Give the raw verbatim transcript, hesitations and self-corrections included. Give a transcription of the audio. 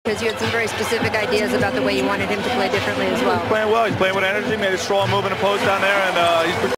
Because you had some very specific ideas about the way you wanted him to play differently as well. He's playing well. He's playing with energy, made a strong move in the post down there, and uh, he's